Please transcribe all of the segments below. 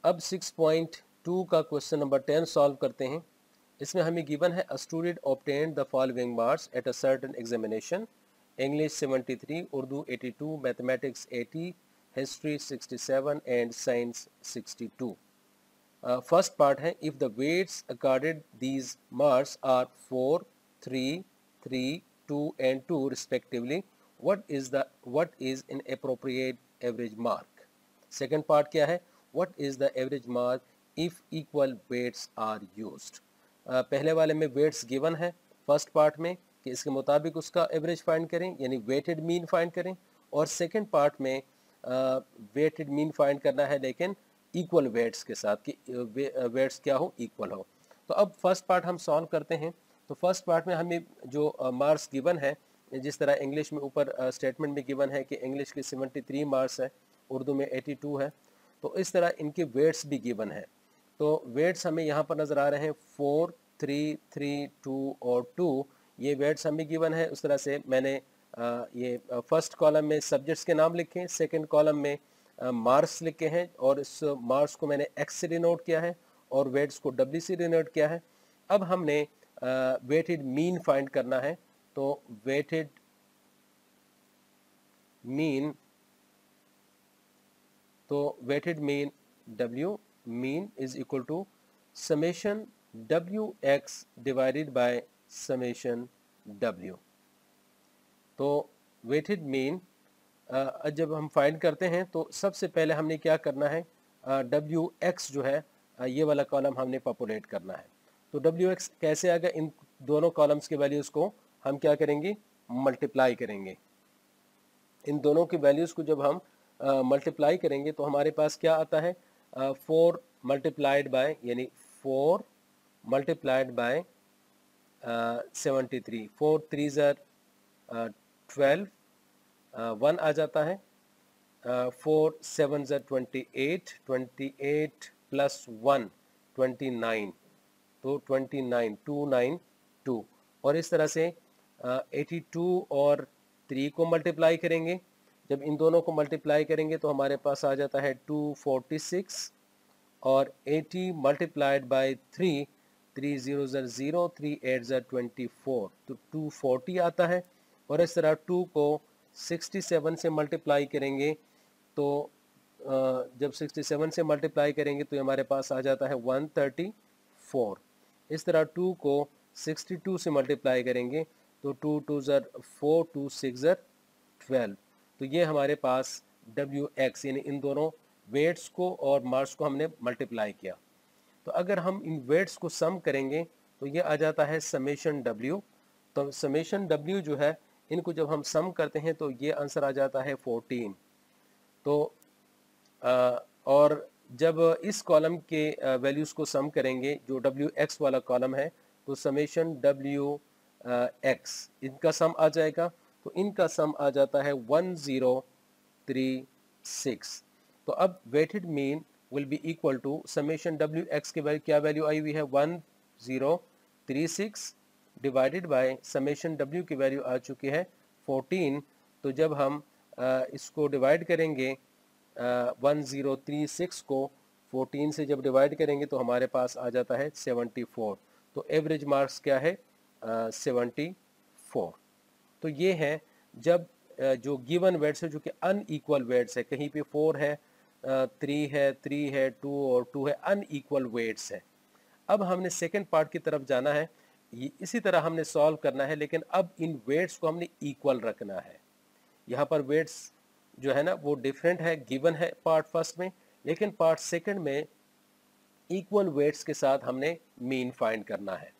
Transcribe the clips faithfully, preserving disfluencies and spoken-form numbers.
अब six point two का question number ten solve करते हैं। इसमें हमें गिवन है, a student obtained the following marks at a certain examination, English seventy three, Urdu eighty two, mathematics eighty, history sixty seven and science sixty two. First part है, if the weights accorded these marks are four, three, three, two and two respectively, what is the what is an appropriate average mark. Second part क्या है, what is the average mark if equal weights are used. पहले वाले में weights given है first part में कि इसके मुताबिक उसका एवरेज फाइंड करें, यानी वेटेड मीन फाइंड करें, और सेकंड पार्ट में वेटेड मीन फाइंड करना है लेकिन इक्वल वेट्स के साथ कि वेट्स क्या हो, इक्वल हो। तो अब फर्स्ट पार्ट हम सॉल्व करते हैं। तो फर्स्ट पार्ट में हमें जो मार्क्स गिवन है, जिस तरह इंग्लिश में ऊपर स्टेटमेंट में गिवन है कि इंग्लिश के सेवेंटी थ्री मार्क्स है, उर्दू में एटी टू है, तो इस तरह इनके वेट्स भी गिवन है। तो वेट्स हमें यहाँ पर नज़र आ रहे हैं, फोर, थ्री, थ्री, टू और टू, ये वेट्स हमें गिवन है। उस तरह से मैंने आ, ये फर्स्ट कॉलम में सब्जेक्ट्स के नाम लिखे, सेकंड कॉलम में मार्क्स लिखे हैं, और इस मार्क्स को मैंने एक्स से डिनोट किया है और वेट्स को डब्ल्यू से डिनोट किया है। अब हमने वेटेड मीन फाइंड करना है। तो वेटेड मीन तो weighted mean W mean is equal to summation W X divided by summation W। तो वेटेड मीन जब हम फाइंड करते हैं तो सबसे पहले हमने क्या करना है, डब्ल्यू एक्स जो है ये वाला कॉलम हमने पॉपुलेट करना है। तो डब्ल्यू एक्स कैसे आएगा, इन दोनों कॉलम्स के वैल्यूज़ को हम क्या करेंगे, मल्टीप्लाई करेंगे। इन दोनों की वैल्यूज़ को जब हम मल्टीप्लाई uh, करेंगे तो हमारे पास क्या आता है, फोर मल्टीप्लाइड बाय, यानी four multiplied by seventy three, four three ज़र ट्वेल्व, वन आ जाता है, फोर सेवन ज़र twenty eight, twenty eight plus one twenty nine, तो twenty nine, two nine two, और इस तरह से एटी टू और थ्री को मल्टीप्लाई करेंगे। जब इन दोनों को मल्टीप्लाई करेंगे तो हमारे पास आ जाता है टू फोर्टी सिक्स, और eighty multiplied by three, three zero ज़र ज़ीरो, थ्री एट ज़र ट्वेंटी फोर, तो टू फोर्टी आता है। और इस तरह टू को सिक्सटी सेवन से मल्टीप्लाई करेंगे तो जब सिक्सटी सेवन से मल्टीप्लाई करेंगे तो हमारे पास आ जाता है वन थर्टी फोर। इस तरह टू को सिक्सटी टू से मल्टीप्लाई करेंगे तो टू टू ज़र फोर, टू सिक्स ज़र ट्वेल्व। तो ये हमारे पास डब्ल्यू एक्स, यानी इन दोनों वेट्स को और मार्क्स को हमने मल्टीप्लाई किया। तो अगर हम इन वेट्स को सम करेंगे तो ये आ जाता है समेशन डब्ल्यू। तो समेशन डब्ल्यू जो है, इनको जब हम सम करते हैं तो ये आंसर आ जाता है फोर्टीन। तो आ, और जब इस कॉलम के वैल्यूज़ को सम करेंगे, जो डब्ल्यू एक्स वाला कॉलम है, तो समेशन डब्ल्यू एक्स इनका सम आ जाएगा। तो इनका सम आ जाता है वन ज़ीरो थ्री सिक्स। तो अब weighted mean will be equal to summation W X के वैल्यू, क्या वैल्यू आई हुई है, one zero three six divided by summation W की वैल्यू आ चुकी है फोर्टीन। तो जब हम आ, इसको डिवाइड करेंगे, वन ज़ीरो थ्री सिक्स को फोर्टीन से जब डिवाइड करेंगे तो हमारे पास आ जाता है सेवेंटी फोर। तो एवरेज मार्क्स क्या है, सेवेंटी फोर। तो ये है जब uh, जो गिवन वेट्स है जो कि अनइक्वल वेट्स है, कहीं पे फोर है, थ्री uh, है, थ्री है, टू और टू है, अनइक्वल वेट्स है। अब हमने सेकेंड पार्ट की तरफ जाना है, इसी तरह हमने सॉल्व करना है, लेकिन अब इन वेट्स को हमने इक्वल रखना है। यहाँ पर वेट्स जो है ना वो डिफरेंट है, गिवन है पार्ट फर्स्ट में, लेकिन पार्ट सेकंड में इक्वल वेट्स के साथ हमने मीन फाइंड करना है।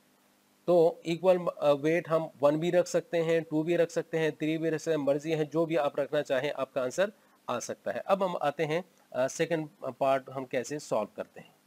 तो इक्वल वेट हम वन भी रख सकते हैं, टू भी रख सकते हैं, थ्री भी रख सकते हैं, मर्जी है जो भी आप रखना चाहें, आपका आंसर आ सकता है। अब हम आते हैं सेकंड पार्ट, हम कैसे सॉल्व करते हैं।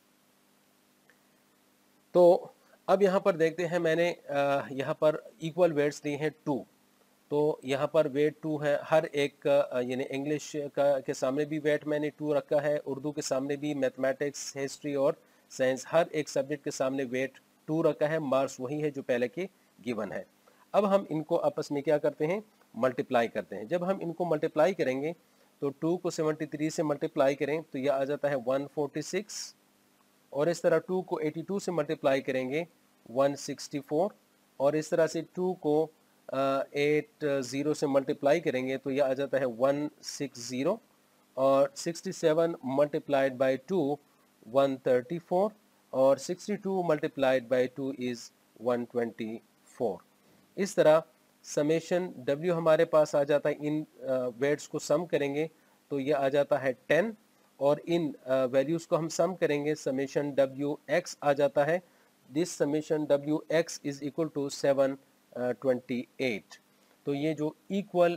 तो अब यहाँ पर देखते हैं, मैंने यहाँ पर इक्वल वेट्स लिए हैं टू। तो यहाँ पर वेट टू है हर एक, यानी इंग्लिश का के सामने भी वेट मैंने टू रखा है, उर्दू के सामने भी, मैथमेटिक्स, हिस्ट्री और साइंस, हर एक सब्जेक्ट के सामने वेट टू रखा है। मार्क्स वही है जो पहले के गिवन है। अब हम इनको आपस में क्या करते हैं, मल्टीप्लाई करते हैं। जब हम इनको मल्टीप्लाई करेंगे तो टू को सेवेंटी थ्री से मल्टीप्लाई करें तो यह आ जाता है वन फोर्टी सिक्स, और इस तरह टू को एटी टू से मल्टीप्लाई करेंगे वन सिक्सटी फोर, और इस तरह से टू को एट ज़ीरो से मल्टीप्लाई करेंगे तो यह आ जाता है वन सिक्सटी, और sixty seven multiplied by two one thirty four, और sixty two multiplied by two is one twenty four. इस तरह समेशन W हमारे पास आ जाता है, इन वेट्स को सम करेंगे तो यह आ जाता है टेन, और इन वैल्यूज़ को हम सम करेंगे समेशन डब्ल्यू एक्स आ जाता है, this summation W X is equal to seven twenty eight. तो ये जो equal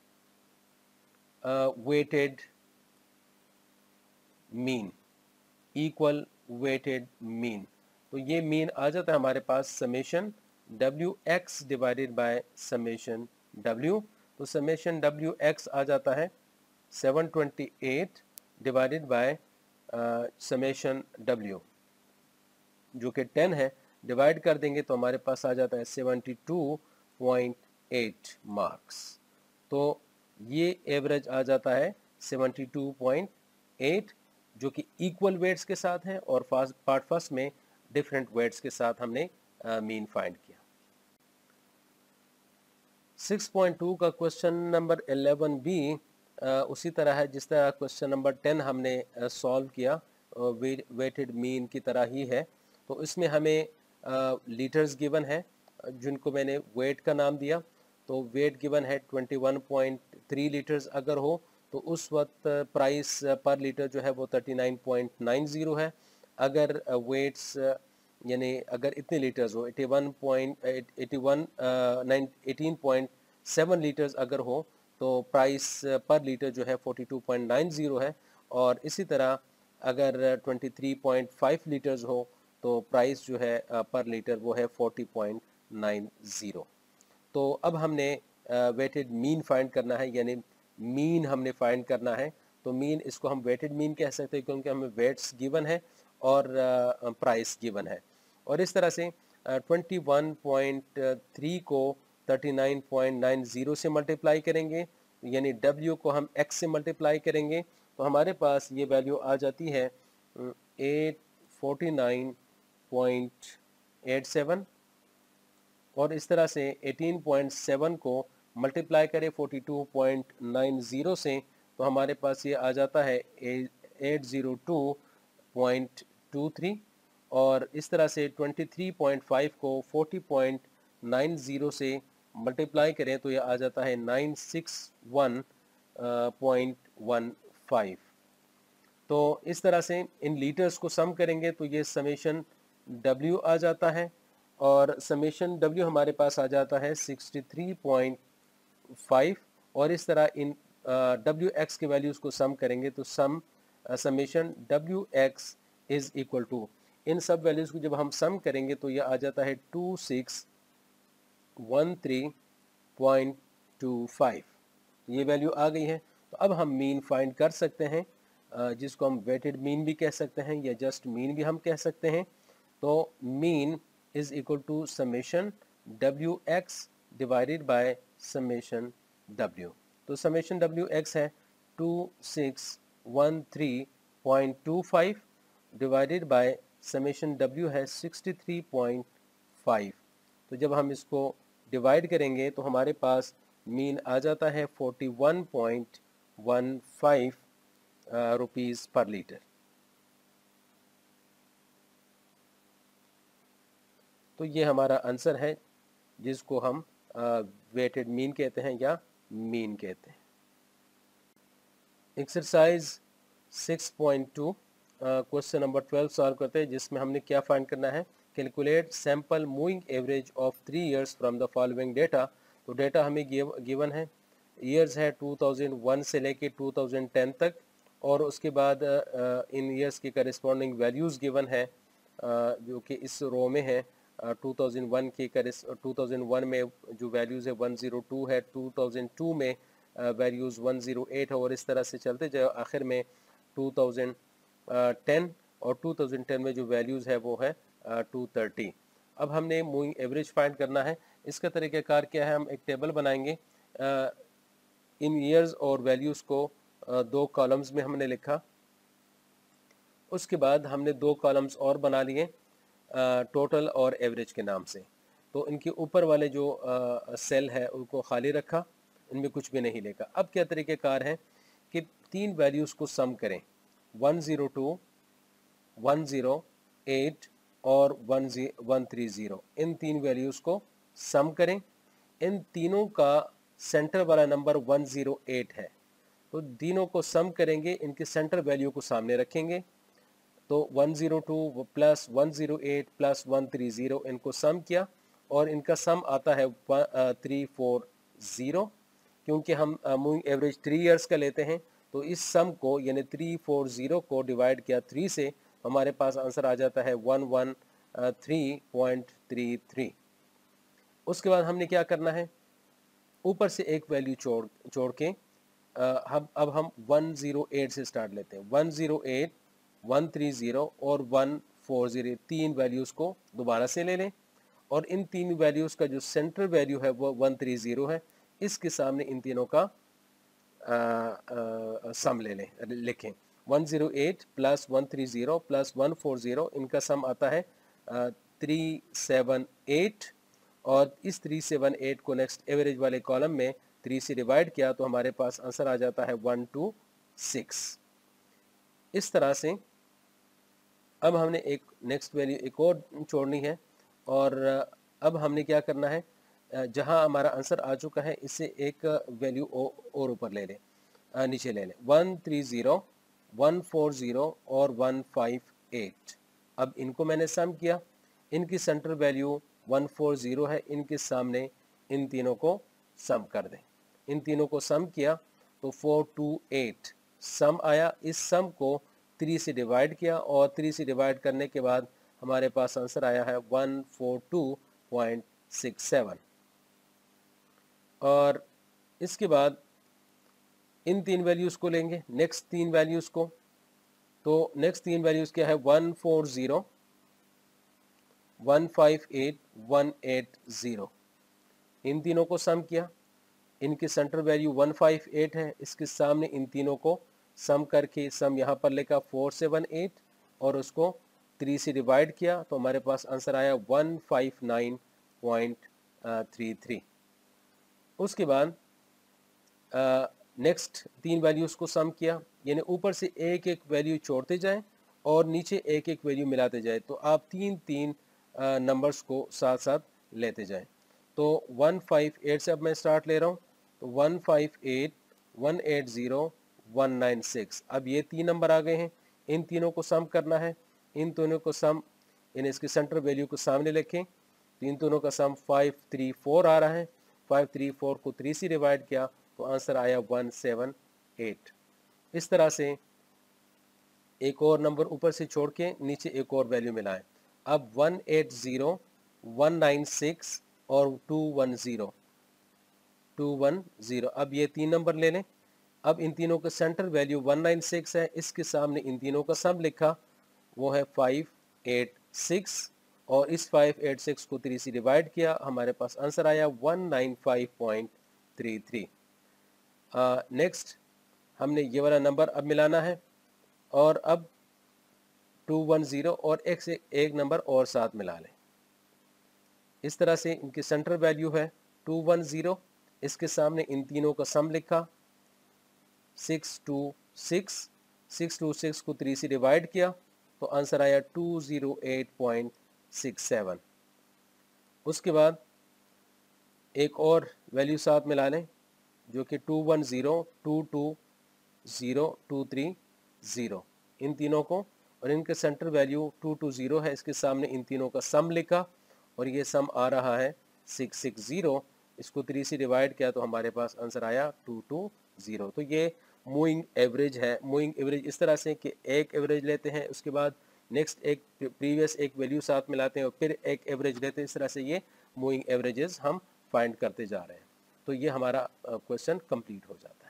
weighted mean, equal weighted mean, तो ये मीन आ जाता है हमारे पास summation W X divided by summation W। तो समेशन डब्ल्यू एक्स आ जाता है seven twenty eight divided by summation W, जो कि टेन है, डिवाइड कर देंगे तो हमारे पास आ जाता है seventy two point eight marks. तो ये एवरेज आ जाता है सेवेंटी टू पॉइंट एट, जो कि इक्वल वेट्स के साथ है, और फर्स्ट पार्ट फर्स्ट में डिफरेंट वेट्स के साथ हमने मीन uh, फाइंड किया। सिक्स पॉइंट टू का क्वेश्चन नंबर इलेवन बी उसी तरह है जिस तरह क्वेश्चन नंबर टेन हमने सॉल्व uh, किया, वेटेड uh, मीन की तरह ही है। तो इसमें हमें लीटर्स uh, गिवन है जिनको मैंने वेट का नाम दिया। तो वेट गिवन है twenty one point three litres अगर हो तो उस वक्त प्राइस पर लीटर जो है वो thirty nine point nine zero है। अगर वेट्स uh, यानी अगर इतने लीटर्स हो eighty one point eighty one eighteen point seven litres अगर हो तो प्राइस पर लीटर जो है forty two point nine zero है, और इसी तरह अगर twenty three point five litres हो तो प्राइस जो है पर लीटर वो है फोर्टी पॉइंट नाइन ज़ीरो। तो अब हमने वेटेड मीन फाइंड करना है, यानी मीन हमने फाइंड करना है। तो मीन इसको हम वेटेड मीन कह सकते हैं क्योंकि हमें वेट्स गिवन है और प्राइस uh, गिवन है। और इस तरह से ट्वेंटी वन पॉइंट थ्री को thirty nine point nine zero से मल्टीप्लाई करेंगे, यानी W को हम X से मल्टीप्लाई करेंगे तो हमारे पास ये वैल्यू आ जाती है eight forty nine point eight seven, और इस तरह से एटीन पॉइंट सेवन को मल्टीप्लाई करें forty two point nine zero से तो हमारे पास ये आ जाता है eight zero two point two three, और इस तरह से ट्वेंटी थ्री पॉइंट फाइव को फोर्टी पॉइंट नाइन ज़ीरो से मल्टीप्लाई करें तो ये आ जाता है nine six one point one five. तो इस तरह से इन लीटर्स को सम करेंगे तो ये समेशन W आ जाता है, और समेशन W हमारे पास आ जाता है सिक्सटी थ्री पॉइंट फाइव, और इस तरह इन डब्ल्यू एक्स के वैल्यूज़ को सम करेंगे तो sum summation W X is equal to, इन सब वैल्यूज़ को जब हम सम करेंगे तो यह आ जाता है two six one three point two five. ये वैल्यू आ गई है। तो अब हम मीन फाइंड कर सकते हैं, जिसको हम वेटेड मीन भी कह सकते हैं या जस्ट मीन भी हम कह सकते हैं। तो mean is equal to summation W X divided by summation W। तो समेशन डब्ल्यू एक्स है two six one three point two five divided by summation W है सिक्सटी थ्री पॉइंट फाइव। तो जब हम इसको डिवाइड करेंगे तो हमारे पास मीन आ जाता है forty one point one five rupees per litre. तो ये हमारा आंसर है जिसको हम वेटेड मीन कहते हैं या मीन कहते हैं। Exercise six point two question number twelve solve करते हैं, जिसमें हमने क्या फाइंड करना है, calculate sample moving average of three years from the following data. तो डेटा हमें गिवन है, ईयर्स है टू थाउजेंड वन से लेके टू थाउजेंड टेन तक, और उसके बाद इन ईयर्स की करस्पॉन्डिंग वैल्यूज़ गिवन है जो कि इस रो में है। टू थाउजेंड वन के टू थाउजेंड वन में जो वैल्यूज़ है वन ज़ीरो टू है, टू थाउजेंड टू में वैल्यूज़ वन ज़ीरो एट है, और इस तरह से चलते जाए आखिर में टू थाउजेंड टेन, और टू थाउजेंड टेन में जो वैल्यूज़ है वो है टू थर्टी। अब हमने मूविंग एवरेज फाइंड करना है। इसका तरीक़ाकार क्या है, हम एक टेबल बनाएंगे, इन ईयर्स और वैल्यूज़ को दो कॉलम्स में हमने लिखा। उसके बाद हमने दो कॉलम्स और बना लिए टोटल और एवरेज के नाम से। तो इनके ऊपर वाले जो आ, सेल है उनको खाली रखा, इनमें कुछ भी नहीं लिखा। अब क्या तरीक़ेकार है कि तीन वैल्यूज़ को सम करें, one zero two, one zero eight और वन जी वन थ्री ज़ीरो, इन तीन वैल्यूज़ को सम करें। इन तीनों का सेंटर वाला नंबर वन ज़ीरो एट है, तो तीनों को सम करेंगे, इनके सेंटर वैल्यू को सामने रखेंगे। तो one zero two plus one zero eight plus one three zero, इनको सम किया और इनका सम आता है थ्री फोर ज़ीरो। क्योंकि हम मूविंग एवरेज थ्री इयर्स का लेते हैं, तो इस सम को यानी थ्री फोर ज़ीरो को डिवाइड किया थ्री से, हमारे पास आंसर आ जाता है one one three point three three. उसके बाद हमने क्या करना है, ऊपर से एक वैल्यू छोड़ छोड़ के हम अब हम वन ज़ीरो एट से स्टार्ट लेते हैं। One zero eight, one three zero और वन फोर ज़ीरो, तीन वैल्यूज़ को दोबारा से ले लें और इन तीन वैल्यूज़ का जो सेंटर वैल्यू है वो वन थ्री ज़ीरो है, इसके सामने इन तीनों का आ, आ, सम ले लें, लिखें। One zero eight plus one three zero plus one four zero, इनका सम आता है थ्री सेवन एट, और इस थ्री सेवन एट को नेक्स्ट एवरेज वाले कॉलम में थ्री से डिवाइड किया तो हमारे पास आंसर आ जाता है वन टू सिक्स। इस तरह से अब हमने एक नेक्स्ट वैल्यू एक और छोड़नी है, और अब हमने क्या करना है, जहां हमारा आंसर आ चुका है इससे एक वैल्यू और ऊपर ले लें, नीचे ले लें। One three zero, one four zero और वन फाइव एट। अब इनको मैंने सम किया, इनकी centre value one four zero है, इनके सामने इन तीनों को सम कर दें। इन तीनों को सम किया तो फोर टू एट सम आया। इस सम को थ्री से डिवाइड किया और थ्री से डिवाइड करने के बाद हमारे पास आंसर आया है one four two point six seven. और इसके बाद इन तीन वैल्यूज़ को लेंगे, नेक्स्ट तीन वैल्यूज़ को। तो नेक्स्ट तीन वैल्यूज़ क्या है, one four zero, one five eight, one eight zero, इन तीनों को सम किया। इनकी centre value one five eight है, इसके सामने इन तीनों को सम करके सम यहाँ पर लिखा फोर सेवन एट और उसको थ्री से डिवाइड किया तो हमारे पास आंसर आया one five nine point three three. उसके बाद नेक्स्ट तीन वैल्यूज़ को सम किया, यानी ऊपर से एक एक वैल्यू छोड़ते जाएं और नीचे एक एक वैल्यू मिलाते जाएं, तो आप तीन तीन नंबर्स को साथ साथ लेते जाएं। तो वन फाइव एट से अब मैं स्टार्ट ले रहा हूँ, तो one five eight, one eight zero, one nine six, अब ये तीन नंबर आ गए हैं, इन तीनों को सम करना है। इन तीनों को सम यानी इसके सेंटर वैल्यू को सामने लिखें, तो इन दोनों का सम फाइव थ्री फोर आ रहा है। फाइव थ्री फोर को थ्री से डिवाइड किया तो आंसर आया वन सेवन एट। इस तरह से एक और नंबर ऊपर से छोड़ के नीचे एक और वैल्यू मिलाएं। अब one eight zero, one nine six और two one zero, two one zero, अब ये तीन नंबर ले लें। अब इन तीनों का centre value one nine six है, इसके सामने इन तीनों का सम लिखा, वो है फाइव एट सिक्स, और इस फाइव एट सिक्स को थ्री से डिवाइड किया, हमारे पास आंसर आया one nine five point three three. Next हमने ये वाला नंबर अब मिलाना है, और अब टू वन ज़ीरो और एक से एक नंबर और साथ मिला लें। इस तरह से इनकी सेंटर वैल्यू है टू वन ज़ीरो, इसके सामने इन तीनों का सम लिखा six two six, six two six को थ्री से डिवाइड किया तो आंसर आया two zero eight point six seven. उसके बाद एक और वैल्यू साथ मिला लें जो कि two one zero, two two zero, two three zero, इन तीनों को, और इनके centre value two two zero है, इसके सामने इन तीनों का सम लिखा और ये सम आ रहा है सिक्स सिक्स ज़ीरो, इसको थ्री से डिवाइड किया तो हमारे पास आंसर आया टू टू ज़ीरो। तो ये मूविंग एवरेज है। मूविंग एवरेज इस तरह से कि एक एवरेज लेते हैं, उसके बाद नेक्स्ट एक प्रीवियस एक वैल्यू साथ मिलाते हैं और फिर एक एवरेज लेते हैं। इस तरह से ये मूविंग एवरेजेस हम फाइंड करते जा रहे हैं। तो ये हमारा क्वेश्चन कंप्लीट हो जाता है।